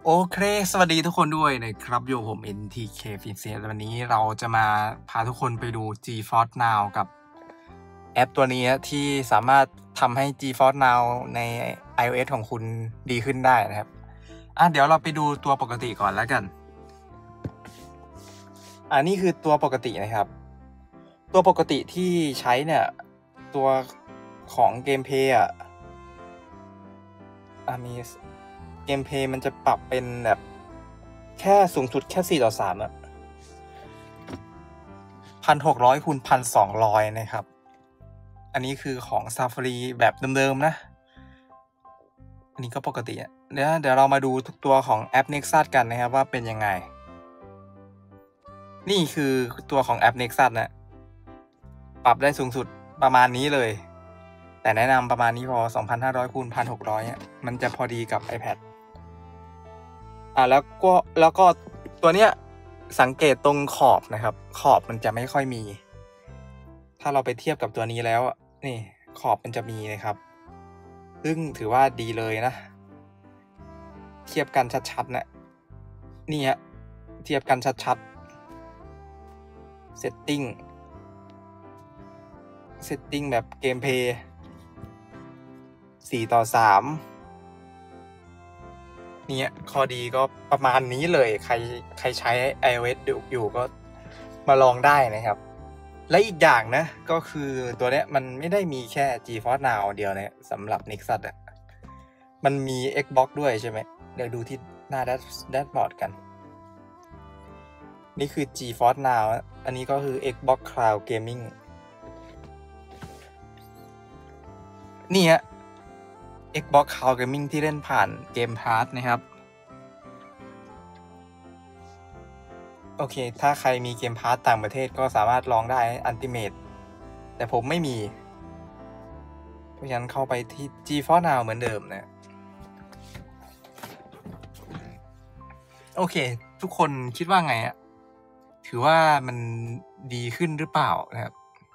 โอเคสวัสดีทุกคนด้วยนะครับอยู่ผม NTK Finance วันนี้เราจะมาพาทุกคนไปดู GeForce Now กับแอปตัวนี้ที่สามารถทำให้ GeForce Now ใน iOS ของคุณดีขึ้นได้นะครับเดี๋ยวเราไปดูตัวปกติก่อนแล้วกันนี่คือตัวปกตินะครับตัวปกติที่ใช้เนี่ยตัวของเกมเพย์มีเกมเพย์มันจะปรับเป็นแบบแค่สูงสุดแค่4:31,600 คูณ 1,200 นะครับอันนี้คือของ Safari แบบเดิมๆนะอันนี้ก็ปกติเดี๋ยวเรามาดูทุกตัวของแอป Nexus กันนะครับว่าเป็นยังไงนี่คือตัวของแอป Nexus นะปรับได้สูงสุดประมาณนี้เลยแต่แนะนำประมาณนี้พอ 2,500 คูณ 1,600 มันจะพอดีกับ iPadแล้วก็ตัวเนี้ยสังเกตตรงขอบนะครับขอบมันจะไม่ค่อยมีถ้าเราไปเทียบกับตัวนี้แล้วนี่ขอบมันจะมีนะครับซึ่งถือว่าดีเลยนะเทียบกันชัดๆนะนี่ฮะเทียบกันชัดๆ setting แบบเกมเพย์4:3เนี่ยข้อดีก็ประมาณนี้เลยใครใช้ iOS อยู่ก็มาลองได้นะครับและอีกอย่างนะก็คือตัวเนี้ยมันไม่ได้มีแค่ GeForce Now เดียวนะสำหรับ Nexus มันมี Xbox ด้วยใช่ไหมเดี๋ยวดูที่หน้าแดชบอร์ดกันนี่คือ GeForce Now อันนี้ก็คือ Xbox Cloud Gaming นี่ฮะXbox Cloud Gaming ที่เล่นผ่าน Game Pass นะครับโอเคถ้าใครมี Game Pass ต่างประเทศก็สามารถลองได้ Ultimate แต่ผมไม่มีเพราะฉะนั้นเข้าไปที่ GeForce Now เหมือนเดิมนะโอเคทุกคนคิดว่าไงถือว่ามันดีขึ้นหรือเปล่านะครับ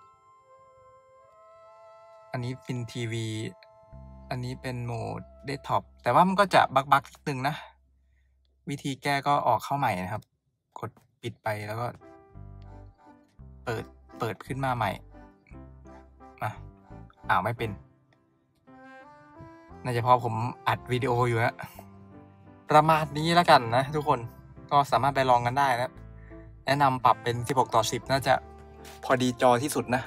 อันนี้เป็นทีวีอันนี้เป็นโหมดเดสก์ท็อปแต่ว่ามันก็จะบักนิดนึงนะวิธีแก้ก็ออกเข้าใหม่นะครับกดปิดไปแล้วก็เปิดขึ้นมาใหม่ไม่เป็นน่าจะเพราะผมอัดวิดีโออยู่นะประมาณนี้แล้วกันนะทุกคนก็สามารถไปลองกันได้นะแนะนำปรับเป็น16:10น่าจะพอดีจอที่สุดนะ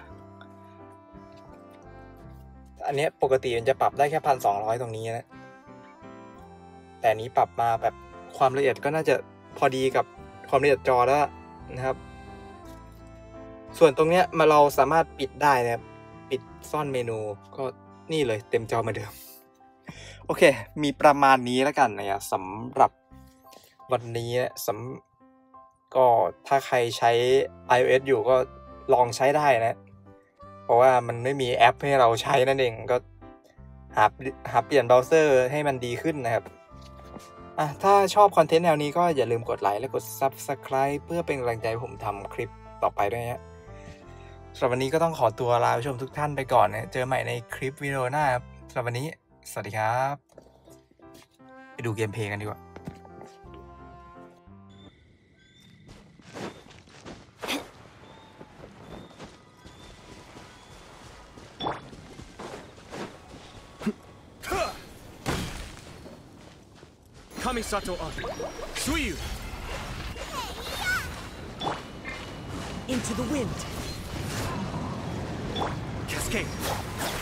อันนี้ปกติมันจะปรับได้แค่ 1,200 ตรงนี้นะแต่นี้ปรับมาแบบความละเอียดก็น่าจะพอดีกับความละเอียดจอแล้วนะครับส่วนตรงเนี้ยเราสามารถปิดได้นะครับปิดซ่อนเมนูก็นี่เลยเต็มจอเหมือนเดิมโอเคมีประมาณนี้แล้วกันนะสำหรับวันนี้ก็ถ้าใครใช้ iOS อยู่ก็ลองใช้ได้นะเพราะว่ามันไม่มีแอปให้เราใช้นั่นเองก็หาเปลี่ยนเบราว์เซอร์ให้มันดีขึ้นนะครับถ้าชอบคอนเทนต์แนวนี้ก็อย่าลืมกดไลค์และกด Subscribe เพื่อเป็นกำลังใจผมทำคลิปต่อไปด้วยนะสำหรับวันนี้ก็ต้องขอตัวลาผู้ชมทุกท่านไปก่อนนะเจอใหม่ในคลิปวิดีโอหน้าครับสำหรับวันนี้สวัสดีครับไปดูเกมเพลย์กันดีกว่า Kamisato on Suiyu into the wind Cascade